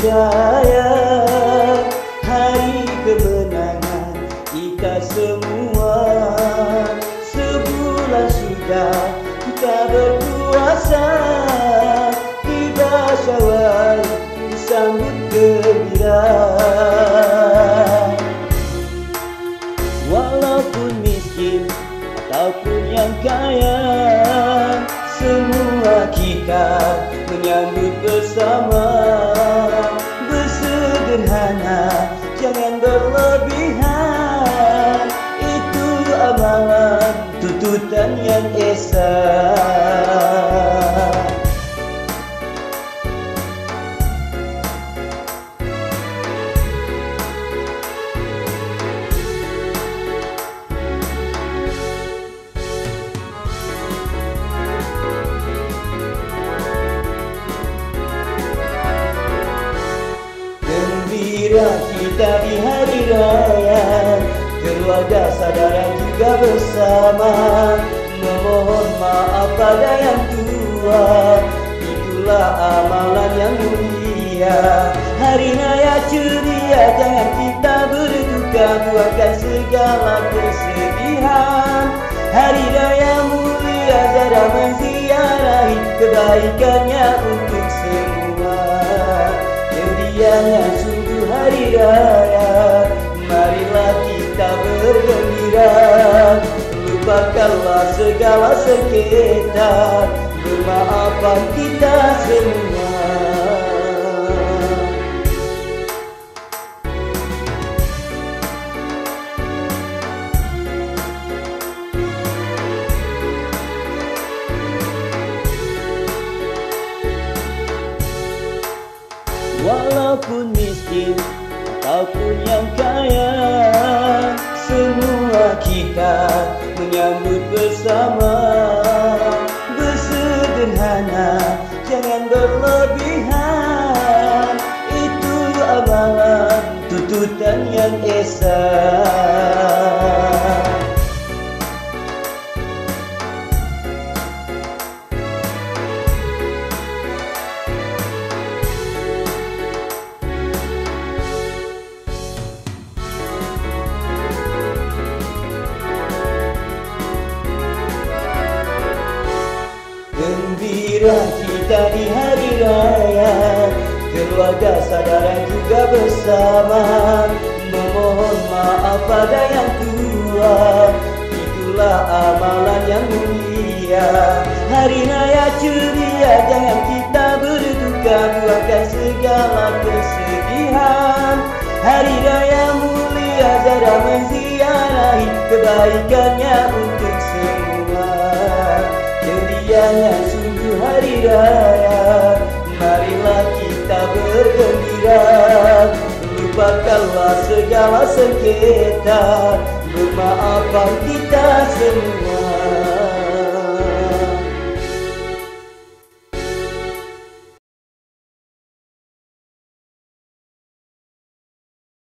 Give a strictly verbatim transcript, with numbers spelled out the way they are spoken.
Raya, hari kemenangan kita semua. Sebulan sudah kita berpuasa, tiba Syawal disambut gembira. Walaupun miskin ataupun yang kaya, semua kita menyambut bersama. Bersederhana, jangan berlebihan, itu amalan tuntutan yang esa. Kita di hari raya, keluarga saudara juga bersama, memohon maaf pada yang tua, itulah amalan yang mulia. Hari raya ceria, jangan kita berduka, buangkan segala kesedihan. Hari raya mulia, zara menziarahi kebaikannya untuk semua. Kerianya hari raya, marilah kita bergembira, lupakanlah segala sengketa, bermaafkan kita semua. Walaupun miskin ataupun yang kaya, semua kita menyambut bersama. Bersederhana, jangan berlebihan, itu amalan tuntutan yang esa. Gembira kita di hari raya, keluarga saudara juga bersama, memohon maaf pada yang tua, itulah amalan yang mulia. Hari raya ceria, jangan kita berduka, buangkan segala kesedihan. Hari raya mulia, zara menziarahi kebaikannya untuk semua. Kerianya sungguh hari raya, marilah kita bergembira, lupakanlah segala sengketa, bermaafkan kita semua.